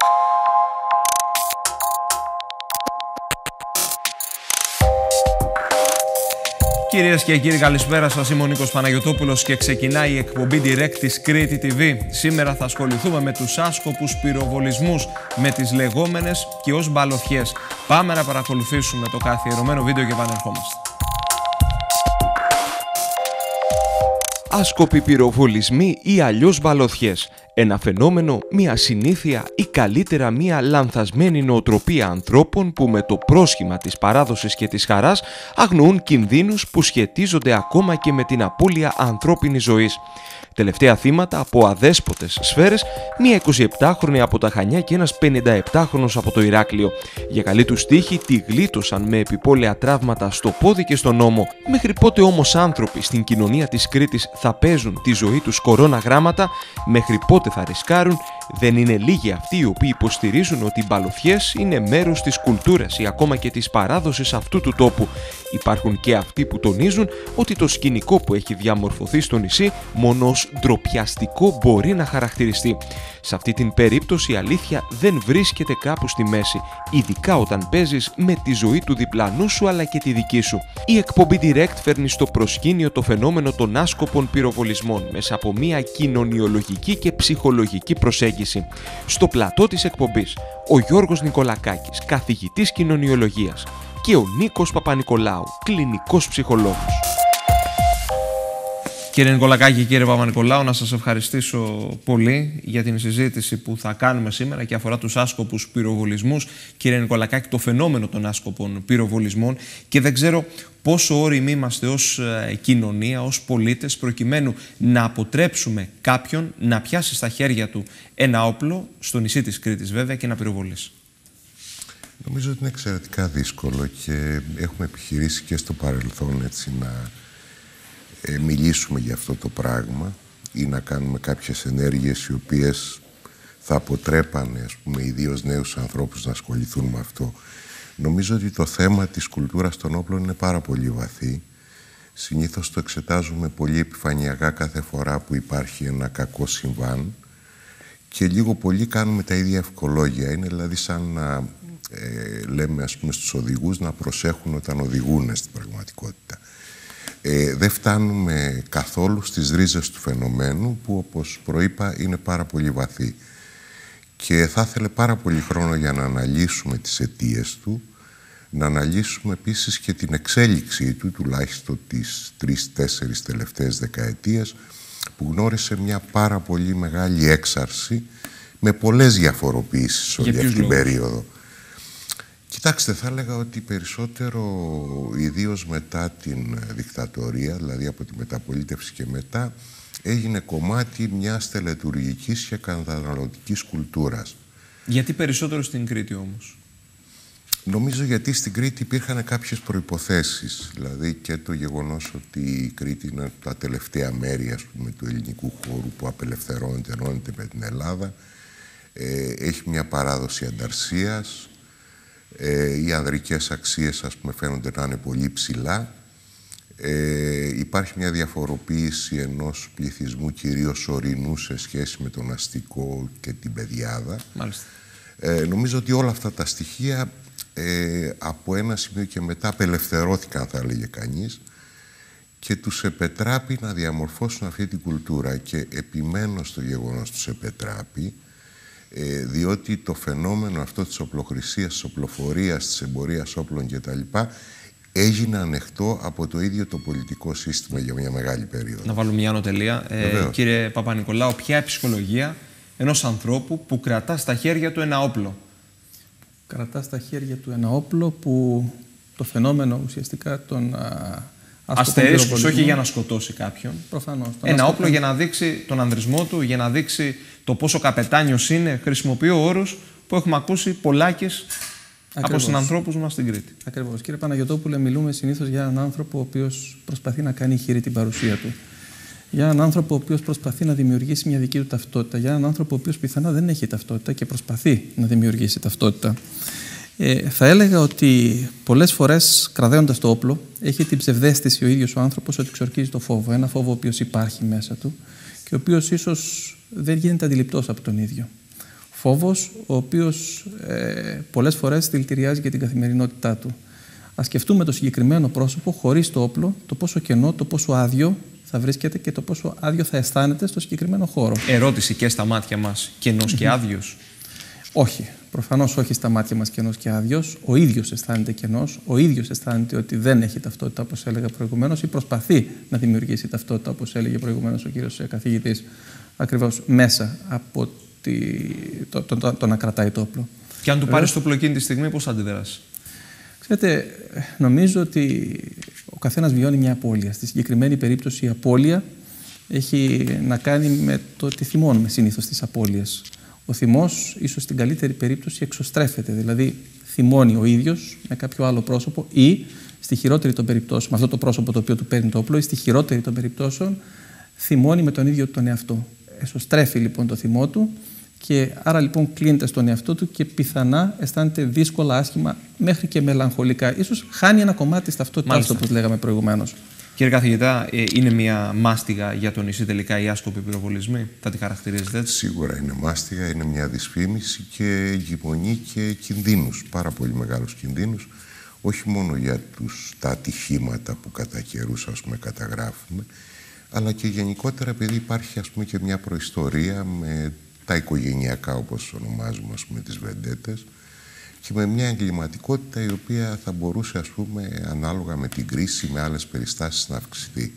Κυρίες και κύριοι, καλησπέρα σας. Είμαι ο Νίκος Παναγιωτόπουλος και ξεκινάει η εκπομπή Direct της Κρήτη TV. Σήμερα θα ασχοληθούμε με τους άσκοπους πυροβολισμούς, με τις λεγόμενες και ως μπαλωθιές. Πάμε να παρακολουθήσουμε το καθιερωμένο βίντεο και επανερχόμαστε. Άσκοποι πυροβολισμοί ή αλλιώς μπαλωθιές. Ένα φαινόμενο, μια συνήθεια ή καλύτερα μια λανθασμένη νοοτροπία ανθρώπων που με το πρόσχημα της παράδοσης και της χαράς αγνοούν κινδύνους που σχετίζονται ακόμα και με την απώλεια ανθρώπινης ζωής. Τελευταία θύματα από αδέσποτες σφαίρες, μία 27χρονη από τα Χανιά και ένας 57χρονος από το Ηράκλειο. Για καλή τους τύχη τη γλίτωσαν με επιπόλαια τραύματα στο πόδι και στον ώμο. Μέχρι πότε όμως άνθρωποι στην κοινωνία της Κρήτης θα παίζουν τη ζωή τους κορώνα γράμματα, μέχρι πότε θα ρισκάρουν? Δεν είναι λίγοι αυτοί οι οποίοι υποστηρίζουν ότι οι μπαλωθιές είναι μέρος της κουλτούρας ή ακόμα και της παράδοσης αυτού του τόπου. Υπάρχουν και αυτοί που τονίζουν ότι το σκηνικό που έχει διαμορφωθεί στο νησί μόνο ως ντροπιαστικό μπορεί να χαρακτηριστεί. Σε αυτή την περίπτωση η αλήθεια δεν βρίσκεται κάπου στη μέση, ειδικά όταν παίζεις με τη ζωή του διπλανού σου αλλά και τη δική σου. Η εκπομπή Direct φέρνει στο προσκήνιο το φαινόμενο των άσκοπων πυροβολισμών μέσα από μια κοινωνιολογική και ψυχολογική προσέγγιση. Στο πλατό της εκπομπής, ο Γιώργος Νικολακάκης, καθηγητής κοινωνιολογίας, και ο Νίκος Παπανικολάου, κλινικός ψυχολόγος. Κύριε Νικολακάκη, κύριε Παπανικολάου, να σας ευχαριστήσω πολύ για την συζήτηση που θα κάνουμε σήμερα και αφορά τους άσκοπους πυροβολισμούς. Κύριε Νικολακάκη, το φαινόμενο των άσκοπων πυροβολισμών, και δεν ξέρω πόσο όριμοι είμαστε ως κοινωνία, ως πολίτες, προκειμένου να αποτρέψουμε κάποιον να πιάσει στα χέρια του ένα όπλο, στο νησί της Κρήτης βέβαια, και να πυροβολήσει. Νομίζω ότι είναι εξαιρετικά δύσκολο και έχουμε επιχειρήσει και στο παρελθόν έτσι να μιλήσουμε για αυτό το πράγμα ή να κάνουμε κάποιες ενέργειες οι οποίες θα αποτρέπανε, ας πούμε, ιδίως νέους ανθρώπους να ασχοληθούν με αυτό. Νομίζω ότι το θέμα της κουλτούρας των όπλων είναι πάρα πολύ βαθύ. Συνήθως το εξετάζουμε πολύ επιφανειακά κάθε φορά που υπάρχει ένα κακό συμβάν και λίγο πολύ κάνουμε τα ίδια ευκολόγια. Είναι δηλαδή σαν να λέμε, ας πούμε, στους οδηγούς να προσέχουν όταν οδηγούν στην πραγματικότητα. Δεν φτάνουμε καθόλου στις ρίζες του φαινομένου που, όπως προείπα, είναι πάρα πολύ βαθύ. Και θα ήθελε πάρα πολύ χρόνο για να αναλύσουμε τις αιτίες του, να αναλύσουμε επίσης και την εξέλιξή του, τουλάχιστον τις 3-4 τελευταίες δεκαετίες, που γνώρισε μια πάρα πολύ μεγάλη έξαρση με πολλές διαφοροποιήσεις όλη αυτή την περίοδο. Κοιτάξτε, θα έλεγα ότι περισσότερο, ιδίως μετά την δικτατορία, δηλαδή από τη μεταπολίτευση και μετά, έγινε κομμάτι μιας τελετουργικής και καταναλωτικής κουλτούρας. Γιατί περισσότερο στην Κρήτη όμως? Νομίζω γιατί στην Κρήτη υπήρχαν κάποιες προϋποθέσεις. Δηλαδή και το γεγονός ότι η Κρήτη είναι τα τελευταία μέρη, ας πούμε, του ελληνικού χώρου που απελευθερώνεται, ενώνεται με την Ελλάδα. Έχει μια παράδοση ανταρσίας. Οι ανδρικές αξίες, ας πούμε, φαίνονται να είναι πολύ ψηλά. Υπάρχει μια διαφοροποίηση ενός πληθυσμού κυρίως ορεινού σε σχέση με τον αστικό και την πεδιάδα. Μάλιστα. Νομίζω ότι όλα αυτά τα στοιχεία από ένα σημείο και μετά απελευθερώθηκαν, θα έλεγε κανείς, και τους επετράπει να διαμορφώσουν αυτή την κουλτούρα. Και επιμένω στο γεγονός τους επετράπει, διότι το φαινόμενο αυτό της οπλοχρησίας, της οπλοφορίας, της εμπορίας όπλων κτλ. Έγινε ανεκτό από το ίδιο το πολιτικό σύστημα για μια μεγάλη περίοδο. Να βάλουμε μια ανωτελεία. Κύριε Παπανικολάου, ποια είναι η ψυχολογία ενός ανθρώπου που κρατά στα χέρια του ένα όπλο? Κρατά στα χέρια του ένα όπλο που το φαινόμενο ουσιαστικά των αστερίσκους, όχι για να σκοτώσει κάποιον. Προφανώς. Ένα όπλο για να δείξει τον ανδρισμό του, για να δείξει το πόσο καπετάνιος είναι. Χρησιμοποιώ όρους που έχουμε ακούσει πολλάκις από συνανθρώπους μας στην Κρήτη. Ακριβώς. Κύριε Παναγιωτόπουλε, μιλούμε συνήθως για έναν άνθρωπο ο οποίος προσπαθεί να κάνει χειρή την παρουσία του. Για έναν άνθρωπο ο οποίος προσπαθεί να δημιουργήσει μια δική του ταυτότητα. Για έναν άνθρωπο ο οποίος πιθανά δεν έχει ταυτότητα και προσπαθεί να δημιουργήσει ταυτότητα. Θα έλεγα ότι πολλές φορές, κρατώντας το όπλο, έχει την ψευδαίσθηση ο ίδιος ο άνθρωπος ότι εξορκίζει το φόβο. Ένα φόβο ο οποίος υπάρχει μέσα του και ο οποίος ίσως δεν γίνεται αντιληπτός από τον ίδιο. Φόβος ο οποίος πολλές φορές δηλητηριάζει για την καθημερινότητά του. Ας σκεφτούμε το συγκεκριμένο πρόσωπο χωρίς το όπλο, το πόσο κενό, το πόσο άδειο θα βρίσκεται και το πόσο άδειο θα αισθάνεται στο συγκεκριμένο χώρο. Ερώτηση και στα μάτια μας, κενός και άδειος? Όχι. Προφανώς όχι στα μάτια μας κενός και άδειος. Ο ίδιος αισθάνεται κενός, ο ίδιος αισθάνεται ότι δεν έχει ταυτότητα, όπως έλεγα προηγουμένως, ή προσπαθεί να δημιουργήσει ταυτότητα, όπως έλεγε προηγουμένως ο κύριος καθηγητής, ακριβώς μέσα από το να κρατάει το όπλο. Και αν του πάρεις το όπλο εκείνη τη στιγμή, πώς θα αντιδράσει? Ξέρετε, νομίζω ότι ο καθένας βιώνει μια απώλεια. Στη συγκεκριμένη περίπτωση η απώλεια έχει να κάνει με το ότι θυμώνουμε συνήθως τις απώλειες. Ο θυμός, ίσως στην καλύτερη περίπτωση, εξωστρέφεται. Δηλαδή, θυμώνει ο ίδιος με κάποιο άλλο πρόσωπο ή, στη χειρότερη των περιπτώσεων, με αυτό το πρόσωπο το οποίο του παίρνει το όπλο, ή στη χειρότερη των περιπτώσεων, θυμώνει με τον ίδιο τον εαυτό. Εσωστρέφει λοιπόν το θυμό του και άρα λοιπόν κλείνεται στον εαυτό του και πιθανά αισθάνεται δύσκολα, άσχημα, μέχρι και μελαγχολικά. Ίσως χάνει ένα κομμάτι της ταυτότητάς του, όπως λέγαμε προηγουμένως. Κύριε καθηγητά, είναι μια μάστιγα για το νησί τελικά οι άσκοποι πυροβολισμοί? Θα τη χαρακτηρίζετε έτσι? Σίγουρα είναι μάστιγα, είναι μια δυσφήμιση και γυμονή και κινδύνους, πάρα πολύ μεγάλους κινδύνους, όχι μόνο για τα ατυχήματα που κατά καιρούς, ας πούμε, καταγράφουμε, αλλά και γενικότερα επειδή υπάρχει, ας πούμε, και μια προϊστορία με τα οικογενειακά, όπως ονομάζουμε, ας πούμε, τις βεντέτες, και με μια εγκληματικότητα η οποία θα μπορούσε, ας πούμε, ανάλογα με την κρίση, με άλλες περιστάσεις, να αυξηθεί.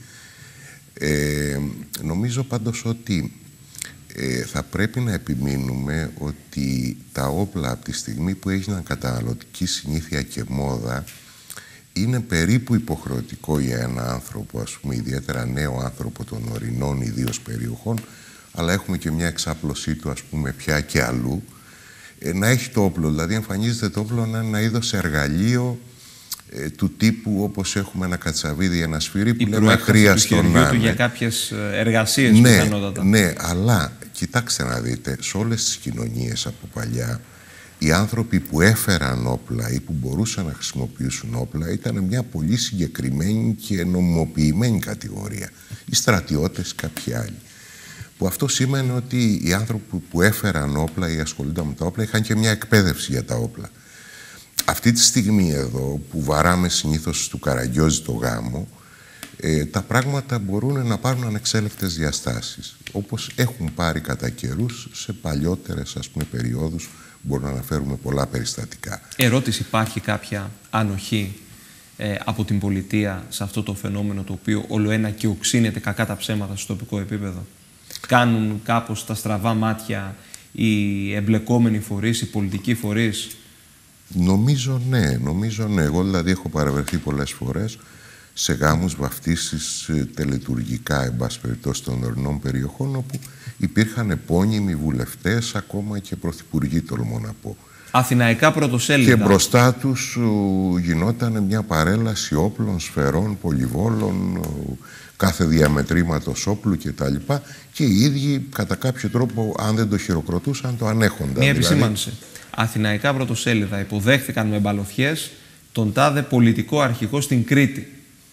Νομίζω πάντως ότι θα πρέπει να επιμείνουμε ότι τα όπλα από τη στιγμή που έγιναν καταναλωτική συνήθεια και μόδα είναι περίπου υποχρεωτικό για ένα άνθρωπο, ας πούμε, ιδιαίτερα νέο άνθρωπο των ορεινών ιδίως περιοχών, αλλά έχουμε και μια εξάπλωσή του, ας πούμε, πια και αλλού, να έχει το όπλο. Δηλαδή εμφανίζεται το όπλο να είναι ένα είδος εργαλείο του τύπου όπως έχουμε ένα κατσαβίδι, ένα σφυρί που λέμε αχρίαστο να είναι. Για κάποιες εργασίες, πιθανότατα. Ναι, αλλά κοιτάξτε να δείτε, σε όλες τις κοινωνίες από παλιά, οι άνθρωποι που έφεραν όπλα ή που μπορούσαν να χρησιμοποιήσουν όπλα ήταν μια πολύ συγκεκριμένη και νομιμοποιημένη κατηγορία. Οι στρατιώτες, κάποιοι άλλοι. Που αυτό σήμαινε ότι οι άνθρωποι που έφεραν όπλα ή ασχολούνταν με τα όπλα είχαν και μια εκπαίδευση για τα όπλα. Αυτή τη στιγμή εδώ, που βαράμε συνήθως του Καραγκιόζη το γάμο, τα πράγματα μπορούν να πάρουν ανεξέλεκτες διαστάσεις. Όπως έχουν πάρει κατά καιρούς σε παλιότερες, ας πούμε, περιόδους, μπορούμε να αναφέρουμε πολλά περιστατικά. Ερώτηση, υπάρχει κάποια ανοχή από την πολιτεία σε αυτό το φαινόμενο το οποίο ολοένα και οξύνεται, κακά τα ψέματα, στο τοπικό επίπεδο? Κάνουν κάπως τα στραβά μάτια οι εμπλεκόμενοι φορείς, οι πολιτικοί φορείς? Νομίζω ναι. Εγώ δηλαδή έχω παραβρεθεί πολλές φορές σε γάμους, βαφτίσεις, τελετουργικά, εν πάση περιπτώσει, των ορεινών περιοχών, όπου υπήρχαν επώνυμοι βουλευτές, ακόμα και πρωθυπουργοί, τολμώ να πω. Αθηναϊκά πρωτοσέλιδα. Και μπροστά τους γινόταν μια παρέλαση όπλων, σφαιρών, πολυβόλων, κάθε διαμετρήματος όπλου κτλ. Και οι ίδιοι κατά κάποιο τρόπο, αν δεν το χειροκροτούσαν, το ανέχονταν. Μια επισήμανση. Αθηναϊκά πρωτοσέλιδα υποδέχθηκαν με μπαλωθιές τον τάδε πολιτικό αρχηγό στην Κρήτη.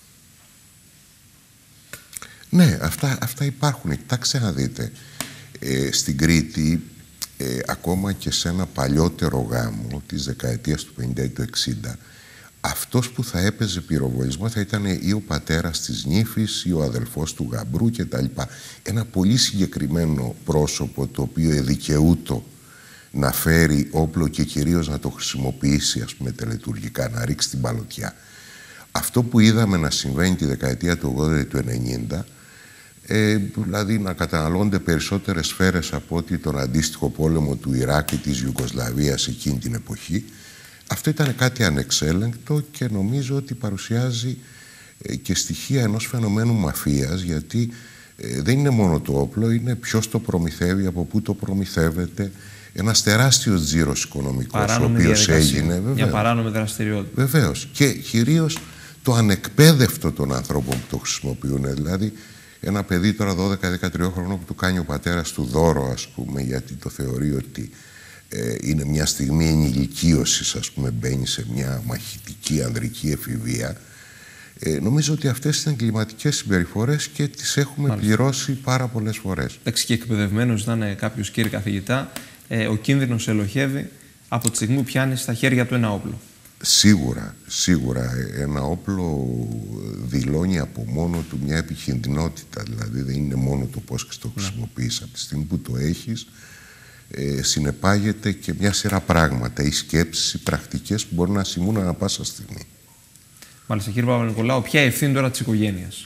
Ναι, αυτά υπάρχουν. Κοιτάξτε να δείτε. Στην Κρήτη, ακόμα και σε ένα παλιότερο γάμο της δεκαετίας του 50 ή του 60, αυτός που θα έπαιζε πυροβολισμό θα ήταν ή ο πατέρας της νύφης ή ο αδελφός του γαμπρού κτλ. Ένα πολύ συγκεκριμένο πρόσωπο, το οποίο εδικαιούτο να φέρει όπλο και κυρίως να το χρησιμοποιήσει, ας πούμε, τελετουργικά, να ρίξει την παλωτιά. Αυτό που είδαμε να συμβαίνει τη δεκαετία του 80 ή του 90, δηλαδή να καταναλώνται περισσότερες σφαίρες από ότι τον αντίστοιχο πόλεμο του Ιράκ ή της Ιουγκοσλαβίας εκείνη την εποχή, αυτό ήταν κάτι ανεξέλεγκτο και νομίζω ότι παρουσιάζει και στοιχεία ενός φαινομένου μαφίας, γιατί δεν είναι μόνο το όπλο, είναι ποιος το προμηθεύει, από πού το προμηθεύεται. Ένας τεράστιος τζίρος οικονομικός, ο οποίος έγινε. Μια παράνομη δραστηριότητα. Βεβαίως. Και κυρίως το ανεκπαίδευτο των ανθρώπων που το χρησιμοποιούν. Δηλαδή, ένα παιδί τώρα 12-13 χρονών που του κάνει ο πατέρας του δώρο, ας πούμε, γιατί το θεωρεί ότι είναι μια στιγμή ενηλικίωσης, ας πούμε, μπαίνει σε μια μαχητική ανδρική εφηβεία. Νομίζω ότι αυτές είναι εγκληματικές συμπεριφορές και τις έχουμε πληρώσει πάρα πολλές φορές. Εντάξει, και εκπαιδευμένος ήταν κάποιος, κύριε καθηγητά, ο κίνδυνος ελοχεύει από τη στιγμή που πιάνει στα χέρια του ένα όπλο. Σίγουρα ένα όπλο δηλώνει από μόνο του μια επικινδυνότητα. Δηλαδή δεν είναι μόνο το πώς το χρησιμοποιείς. Από τη στιγμή που το έχεις, συνεπάγεται και μια σειρά πράγματα, οι σκέψεις, οι πρακτικές που μπορούν να συμβούν ανά πάσα στιγμή. Μάλιστα, κύριε Παπα-Νικολάου, ποια ευθύνη τώρα της οικογένειας?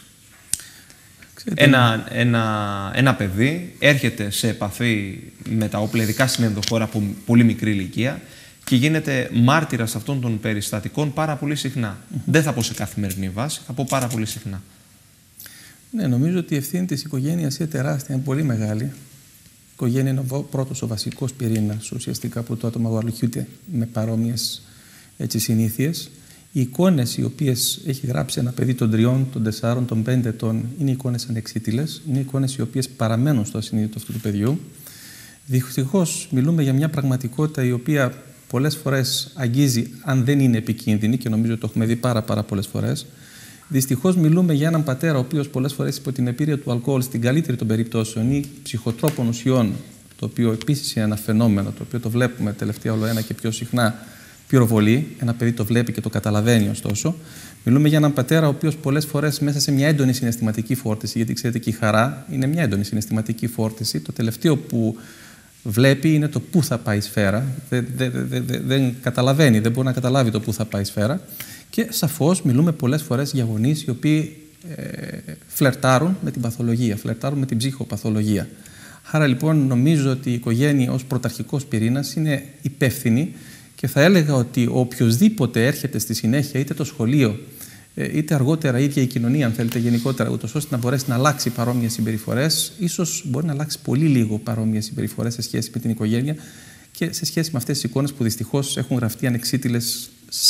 Ένα παιδί έρχεται σε επαφή με τα όπλα, ειδικά στην ενδοχώρα, από πολύ μικρή ηλικία και γίνεται μάρτυρας αυτών των περιστατικών πάρα πολύ συχνά. Δεν θα πω σε καθημερινή βάση, θα πω πάρα πολύ συχνά. Ναι, νομίζω ότι η ευθύνη της οικογένειας είναι τεράστια, είναι πολύ μεγάλη. Η οικογένεια είναι ο πρώτος, ο βασικός πυρήνας ουσιαστικά που το άτομο αγαλοχιούται με παρόμοιες συνήθειες. Οι εικόνες οι οποίες έχει γράψει ένα παιδί των 3, των 4, των 5 ετών είναι εικόνες ανεξίτηλες. Είναι εικόνες οι οποίες παραμένουν στο ασυνείδητο αυτού του παιδιού. Δυστυχώς μιλούμε για μια πραγματικότητα η οποία πολλές φορές αγγίζει, αν δεν είναι επικίνδυνη, και νομίζω το έχουμε δει πάρα πολλές φορές. Δυστυχώς μιλούμε για έναν πατέρα ο οποίος πολλές φορές υπό την επίρρεια του αλκοόλ, στην καλύτερη των περιπτώσεων, ή ψυχοτρόπων ουσιών, το οποίο επίσης είναι ένα φαινόμενο, το οποίο το βλέπουμε τελευταία όλο ένα και πιο συχνά, πυροβολεί. Ένα παιδί το βλέπει και το καταλαβαίνει, ωστόσο. Μιλούμε για έναν πατέρα ο οποίος πολλές φορές μέσα σε μια έντονη συναισθηματική φόρτιση, γιατί ξέρετε και η χαρά είναι μια έντονη συναισθηματική φόρτιση. Το τελευταίο που βλέπει είναι το πού θα πάει η σφαίρα. Δεν καταλαβαίνει, δεν μπορεί να καταλάβει το πού θα πάει η σφαίρα. Και σαφώς μιλούμε πολλές φορές για γονείς οι οποίοι φλερτάρουν με την παθολογία, φλερτάρουν με την ψυχοπαθολογία. Άρα λοιπόν νομίζω ότι η οικογένεια ως πρωταρχικός πυρήνας είναι υπεύθυνη και θα έλεγα ότι οποιοσδήποτε έρχεται στη συνέχεια, είτε το σχολείο, είτε αργότερα η ίδια η κοινωνία, αν θέλετε γενικότερα, ούτως ώστε να μπορέσει να αλλάξει παρόμοιες συμπεριφορές, ίσως μπορεί να αλλάξει πολύ λίγο παρόμοιες συμπεριφορές σε σχέση με την οικογένεια και σε σχέση με αυτές τις εικόνες που δυστυχώς έχουν γραφτεί ανεξίτηλες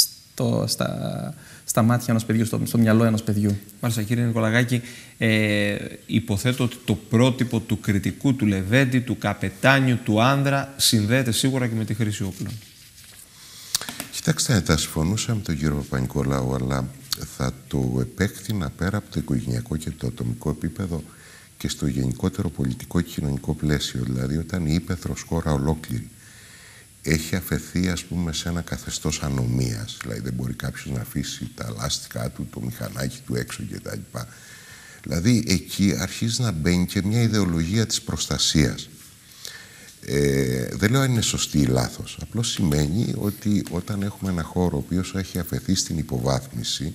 στα μάτια ενός παιδιού, στο μυαλό ενός παιδιού. Μάλιστα, κύριε Νικολακάκη, υποθέτω ότι το πρότυπο του κριτικού, του λεβέντη, του καπετάνιου, του άνδρα συνδέεται σίγουρα και με τη χρήση όπλων. Κοιτάξτε, θα συμφωνούσα με τον κύριο Παπα-Νικολάου, αλλά θα το επέκτηνα πέρα από το οικογενειακό και το ατομικό επίπεδο και στο γενικότερο πολιτικό και κοινωνικό πλαίσιο. Δηλαδή, όταν η ύπαιθρος χώρα ολόκληρη έχει αφαιθεί, ας πούμε, σε ένα καθεστώς ανομίας, δηλαδή δεν μπορεί κάποιος να αφήσει τα λάστιχά του, το μηχανάκι του έξω κτλ. Δηλαδή, εκεί αρχίζει να μπαίνει και μια ιδεολογία της προστασίας. Δεν λέω αν είναι σωστή ή λάθος. Απλώς σημαίνει ότι όταν έχουμε ένα χώρο ο οποίος έχει αφαιθεί στην υποβάθμιση,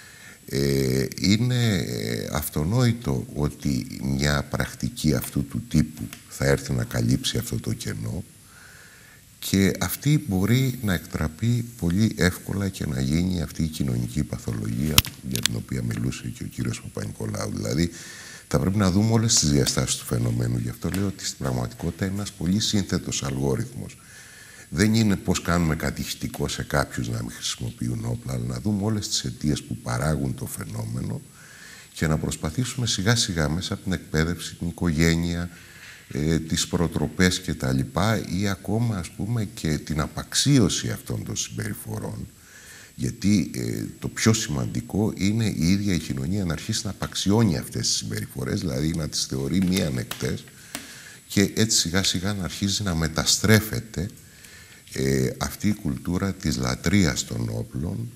είναι αυτονόητο ότι μια πρακτική αυτού του τύπου θα έρθει να καλύψει αυτό το κενό και αυτή μπορεί να εκτραπεί πολύ εύκολα και να γίνει αυτή η κοινωνική παθολογία για την οποία μιλούσε και ο κύριος Παπα-Νικολάου. Δηλαδή, θα πρέπει να δούμε όλες τις διαστάσεις του φαινομένου. Γι' αυτό λέω ότι στην πραγματικότητα είναι ένας πολύ σύνθετος αλγόριθμος. Δεν είναι πώς κάνουμε κάτι ηχητικό σε κάποιους να μην χρησιμοποιούν όπλα, αλλά να δούμε όλες τις αιτίες που παράγουν το φαινόμενο και να προσπαθήσουμε σιγά σιγά μέσα από την εκπαίδευση, την οικογένεια, τις προτροπές κτλ. Ή ακόμα, ας πούμε, και την απαξίωση αυτών των συμπεριφορών. Γιατί το πιο σημαντικό είναι η ίδια η κοινωνία να αρχίσει να απαξιώνει αυτές τις συμπεριφορές, δηλαδή να τις θεωρεί μη ανεκτές και έτσι σιγά σιγά να αρχίζει να μεταστρέφεται αυτή η κουλτούρα της λατρείας των όπλων,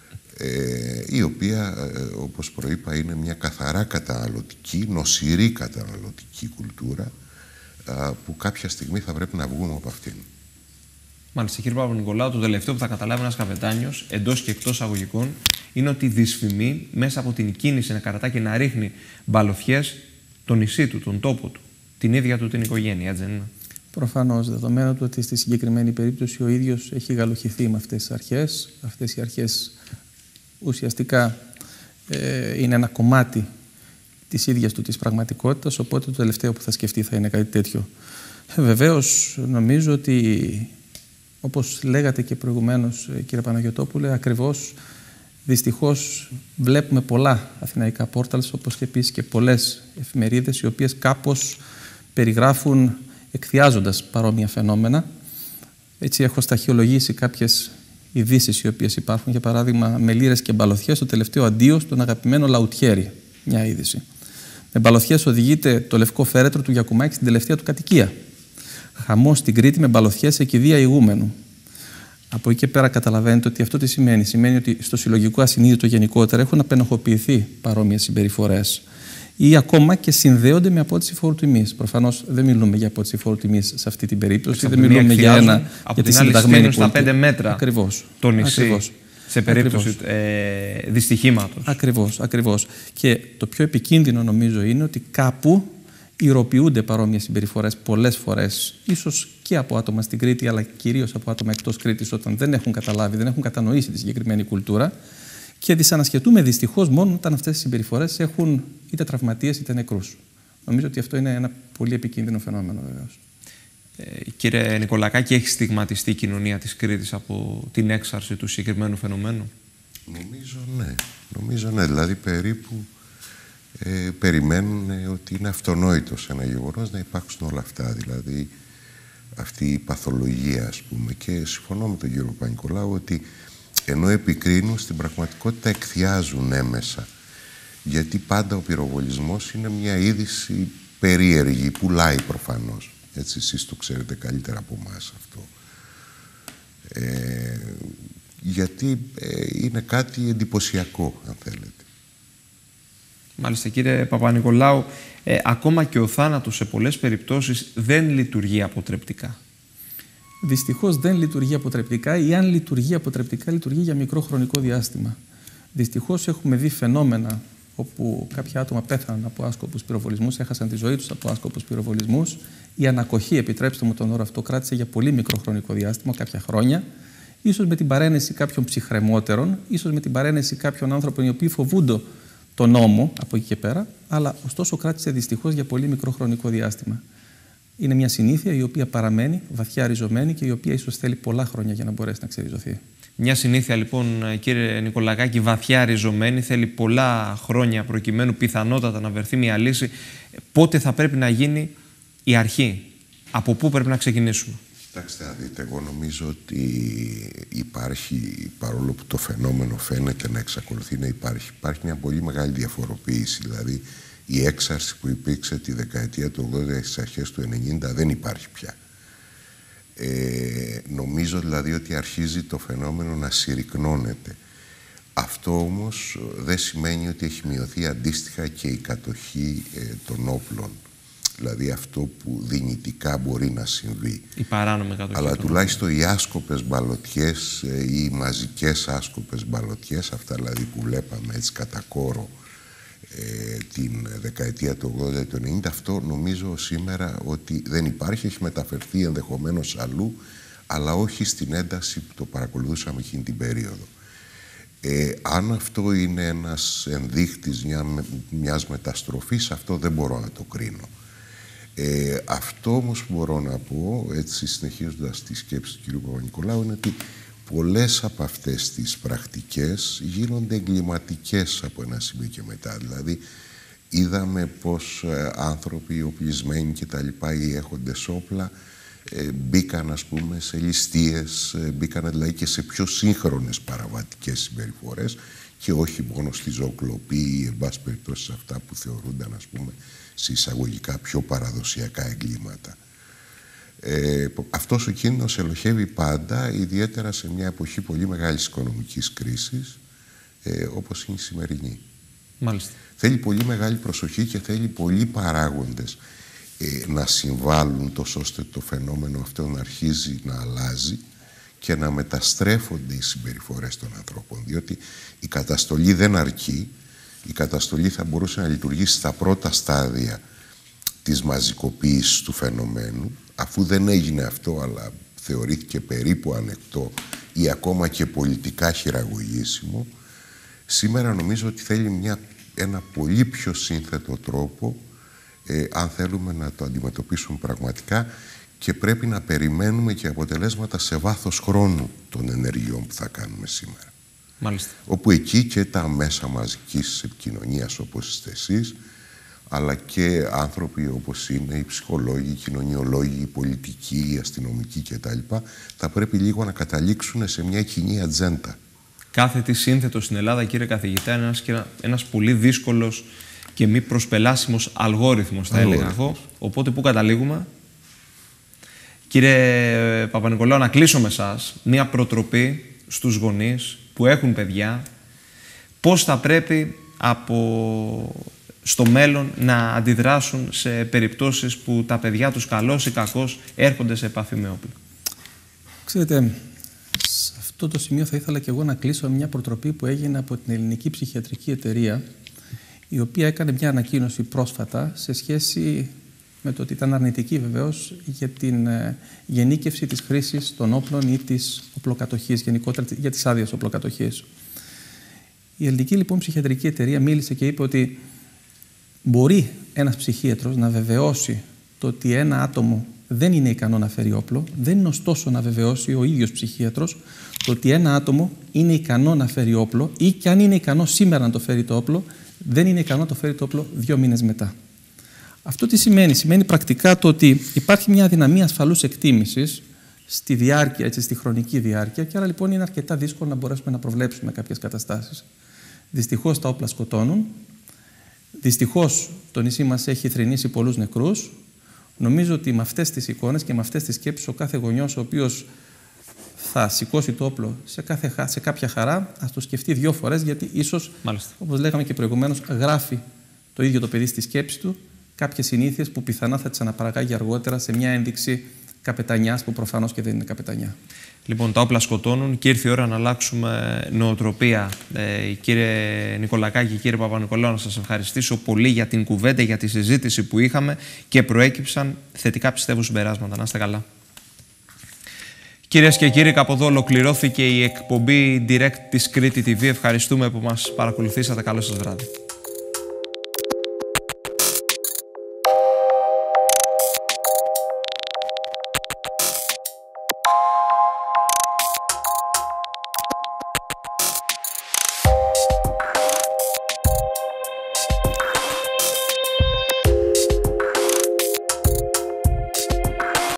η οποία, όπως προείπα, είναι μια καθαρά καταναλωτική, νοσηρή καταναλωτική κουλτούρα, που κάποια στιγμή θα πρέπει να βγούμε από αυτήν. Μάλιστα, κύριε Παπα-Νικολάου, το τελευταίο που θα καταλάβει ένας καπετάνιος, εντός και εκτός αγωγικών, είναι ότι δυσφημεί μέσα από την κίνηση να κρατά και να ρίχνει μπαλωφιές το νησί του, τον τόπο του, την ίδια του την οικογένεια, έτσι δεν είναι? Προφανώς, δεδομένου του ότι στη συγκεκριμένη περίπτωση ο ίδιος έχει γαλοχηθεί με αυτές τις αρχές. Αυτές οι αρχές ουσιαστικά είναι ένα κομμάτι της ίδιας του της πραγματικότητας, οπότε το τελευταίο που θα σκεφτεί θα είναι κάτι τέτοιο. Βεβαίως, νομίζω ότι, όπως λέγατε και προηγουμένως, κύριε Παναγιωτόπουλε, ακριβώς δυστυχώς βλέπουμε πολλά αθηναϊκά πόρταλς, όπως και επίσης και πολλές εφημερίδες, οι οποίες κάπως περιγράφουν εκθιάζοντας παρόμοια φαινόμενα. Έτσι έχω σταχυολογήσει κάποιες ειδήσεις οι οποίες υπάρχουν, για παράδειγμα με λύρες και μπαλωθιές, το τελευταίο αντίο στον αγαπημένο Λαουτιέρη, μια είδηση. Με μπαλωθιές οδηγείται το λευκό φέρετρο του Γιακουμάκη στην τελευταία του κατοικία. Χαμός στην Κρήτη με μπαλωθιές σε κηδεία ηγούμενου. Από εκεί και πέρα καταλαβαίνετε ότι αυτό τι σημαίνει. Σημαίνει ότι στο συλλογικό ασυνείδητο γενικότερα έχουν απενοχοποιηθεί παρόμοιες συμπεριφορές ή ακόμα και συνδέονται με απότιση φόρου τιμής. Προφανώς δεν μιλούμε για απότιση φόρου τιμής σε αυτή την περίπτωση. Δεν μιλούμε για ένα. Από την άλλη στείνουν στα 5 μέτρα ακριβώς, το νησί. Ακριβώς. Σε περίπτωση δυστυχήματος. Ακριβώς. Και το πιο επικίνδυνο νομίζω είναι ότι κάπου ηρωποιούνται παρόμοιες συμπεριφορές πολλές φορές, ίσως και από άτομα στην Κρήτη, αλλά κυρίως από άτομα εκτός Κρήτης, όταν δεν έχουν καταλάβει, δεν έχουν κατανοήσει τη συγκεκριμένη κουλτούρα και τις ανασχετούμε δυστυχώς μόνο όταν αυτές οι συμπεριφορές έχουν είτε τραυματίες είτε νεκρούς. Νομίζω ότι αυτό είναι ένα πολύ επικίνδυνο φαινόμενο βεβαίως. Κύριε Νικολακάκη, έχει στιγματιστεί η κοινωνία της Κρήτης από την έξαρση του συγκεκριμένου φαινομένου? Νομίζω ναι. Δηλαδή περίπου περιμένουν ότι είναι αυτονόητο σε ένα γεγονός να υπάρξουν όλα αυτά. Δηλαδή αυτή η παθολογία, ας πούμε. Και συμφωνώ με τον κύριο Παπα-Νικολάου ότι ενώ επικρίνουν, στην πραγματικότητα εκθιάζουν έμεσα. Γιατί πάντα ο πυροβολισμός είναι μια είδηση περίεργη, πουλάει προφανώς. Έτσι, εσείς το ξέρετε καλύτερα από εμάς αυτό. Γιατί είναι κάτι εντυπωσιακό, αν θέλετε. Μάλιστα, κύριε Παπα-Νικολάου, ακόμα και ο θάνατος σε πολλές περιπτώσεις δεν λειτουργεί αποτρεπτικά. Δυστυχώς δεν λειτουργεί αποτρεπτικά, ή αν λειτουργεί αποτρεπτικά, λειτουργεί για μικρό χρονικό διάστημα. Δυστυχώς έχουμε δει φαινόμενα όπου κάποια άτομα πέθαναν από άσκοπους πυροβολισμούς, έχασαν τη ζωή τους από άσκοπους πυροβολισμούς. Η ανακοχή, επιτρέψτε μου τον όρο αυτό, κράτησε για πολύ μικρό χρονικό διάστημα, κάποια χρόνια. Ίσως με την παρένεση κάποιων ψυχρεμότερων, ίσως με την παρένεση κάποιων άνθρωπων οι οποίοι φοβούνται τον νόμο από εκεί και πέρα, αλλά ωστόσο κράτησε δυστυχώς για πολύ μικρό χρονικό διάστημα. Είναι μια συνήθεια η οποία παραμένει βαθιά ριζωμένη και η οποία ίσως θέλει πολλά χρόνια για να μπορέσει να ξεριζωθεί. Μια συνήθεια λοιπόν, κύριε Νικολακάκη, βαθιά ριζωμένη, θέλει πολλά χρόνια προκειμένου πιθανότατα να βρεθεί μια λύση. Πότε θα πρέπει να γίνει η αρχή? Από πού πρέπει να ξεκινήσουμε? Κοιτάξτε, να δείτε, εγώ νομίζω ότι υπάρχει, παρόλο που το φαινόμενο φαίνεται να εξακολουθεί να υπάρχει μια πολύ μεγάλη διαφοροποίηση. Δηλαδή, η έξαρση που υπήρξε τη δεκαετία του 80 στις αρχές του 90 δεν υπάρχει πια. Νομίζω δηλαδή ότι αρχίζει το φαινόμενο να συρρικνώνεται. Αυτό όμως δεν σημαίνει ότι έχει μειωθεί αντίστοιχα και η κατοχή των όπλων. Δηλαδή αυτό που δυνητικά μπορεί να συμβεί. Η παράνομη κατοχή. Αλλά τουλάχιστον οι άσκοπες μπαλωτιές ή οι μαζικές άσκοπες μπαλωτιές, αυτά δηλαδή που βλέπαμε έτσι κατά κόρο την δεκαετία του 80 του 90, αυτό νομίζω σήμερα ότι δεν υπάρχει, έχει μεταφερθεί ενδεχομένως αλλού, αλλά όχι στην ένταση που το παρακολουθούσαμε εκείνη την περίοδο. Αν αυτό είναι ένας ενδείχτης μιας μεταστροφής, αυτό δεν μπορώ να το κρίνω. Αυτό όμως που μπορώ να πω, έτσι συνεχίζοντας τη σκέψη του κ. Παπα-Νικολάου, είναι ότι πολλές από αυτές τις πρακτικές γίνονται εγκληματικές από ένα σημείο και μετά. Δηλαδή, είδαμε πως άνθρωποι οπλισμένοι και τα λοιπά ή έχοντες όπλα μπήκαν, ας πούμε, σε ληστείες, μπήκαν δηλαδή και σε πιο σύγχρονες παραβατικές συμπεριφορές και όχι μόνο στη ζωοκλοπή ή, εν πάση περιπτώσει, σε αυτά που θεωρούνταν, ας πούμε, σε εισαγωγικά πιο παραδοσιακά εγκλήματα. Αυτός ο κίνδυνος ελοχεύει πάντα, ιδιαίτερα σε μια εποχή πολύ μεγάλης οικονομικής κρίσης, όπως είναι η σημερινή. Μάλιστα. Θέλει πολύ μεγάλη προσοχή και θέλει πολλοί παράγοντες να συμβάλλουν τόσο ώστε το φαινόμενο αυτό να αρχίζει να αλλάζει και να μεταστρέφονται οι συμπεριφορές των ανθρώπων. Διότι η καταστολή δεν αρκεί. Η καταστολή θα μπορούσε να λειτουργήσει στα πρώτα στάδια της μαζικοποίησης του φαινομένου. Αφού δεν έγινε αυτό, αλλά θεωρήθηκε περίπου ανεκτό ή ακόμα και πολιτικά χειραγωγήσιμο, σήμερα νομίζω ότι θέλει ένα πολύ πιο σύνθετο τρόπο αν θέλουμε να το αντιμετωπίσουμε πραγματικά, και πρέπει να περιμένουμε και αποτελέσματα σε βάθος χρόνου των ενεργειών που θα κάνουμε σήμερα. Μάλιστα. Όπου εκεί και τα μέσα μαζικής επικοινωνίας όπως είστε εσείς, αλλά και άνθρωποι όπως είναι οι ψυχολόγοι, οι κοινωνιολόγοι, οι πολιτικοί, οι αστυνομικοί κτλ. Θα πρέπει λίγο να καταλήξουν σε μια κοινή ατζέντα. Κάθε τι σύνθετο στην Ελλάδα, κύριε καθηγητά, είναι ένας πολύ δύσκολος και μη προσπελάσιμος αλγόριθμος, θα έλεγα εγώ. Οπότε πού καταλήγουμε? Κύριε Παπα-Νικολάου, να κλείσω με εσάς μία προτροπή στους γονείς που έχουν παιδιά, πώς θα πρέπει στο μέλλον να αντιδράσουν σε περιπτώσεις που τα παιδιά τους καλώς ή κακώς έρχονται σε επαφή με όπλα. Ξέρετε, σε αυτό το σημείο θα ήθελα και εγώ να κλείσω μια προτροπή που έγινε από την Ελληνική Ψυχιατρική Εταιρεία, η οποία έκανε μια ανακοίνωση πρόσφατα σε σχέση με το ότι ήταν αρνητική βεβαίως για την γενίκευση της χρήσης των όπλων ή της οπλοκατοχής, γενικότερα για τις άδειες οπλοκατοχής. Η Ελληνική λοιπόν Ψυχιατρική Εταιρεία μίλησε και είπε ότι μπορεί ένας ψυχίατρος να βεβαιώσει το ότι ένα άτομο δεν είναι ικανό να φέρει όπλο, δεν είναι ωστόσο να βεβαιώσει ο ίδιος ψυχίατρος το ότι ένα άτομο είναι ικανό να φέρει όπλο ή και αν είναι ικανό σήμερα να το φέρει το όπλο, δεν είναι ικανό να το φέρει το όπλο 2 μήνες μετά. Αυτό τι σημαίνει? Σημαίνει πρακτικά το ότι υπάρχει μια αδυναμία ασφαλούς εκτίμησης στη διάρκεια, έτσι, στη χρονική διάρκεια, και άρα λοιπόν είναι αρκετά δύσκολο να μπορέσουμε να προβλέψουμε κάποιες καταστάσεις. Δυστυχώς τα όπλα σκοτώνουν. Δυστυχώς το νησί μας έχει θρηνήσει πολλούς νεκρούς. Νομίζω ότι με αυτές τις εικόνες και με αυτές τις σκέψεις ο κάθε γονιός ο οποίος θα σηκώσει το όπλο σε κάποια χαρά, ας το σκεφτεί 2 φορές, γιατί ίσως, όπως λέγαμε και προηγουμένως, γράφει το ίδιο το παιδί στη σκέψη του κάποιες συνήθειες που πιθανά θα τις αναπαραγάγει αργότερα σε μια ένδειξη καπετανιάς που προφανώς και δεν είναι καπετανιά. Λοιπόν, τα όπλα σκοτώνουν και ήρθε η ώρα να αλλάξουμε νοοτροπία. Κύριε Νικολακάκη, κύριε Παπα-Νικολάου, να σας ευχαριστήσω πολύ για την κουβέντα, για τη συζήτηση που είχαμε και προέκυψαν θετικά, πιστεύω, συμπεράσματα. Να είστε καλά. Κυρίες και κύριοι, κάπου εδώ ολοκληρώθηκε η εκπομπή Direct της Κρήτη TV. Ευχαριστούμε που μας παρακολουθήσατε. Καλό σας βράδυ.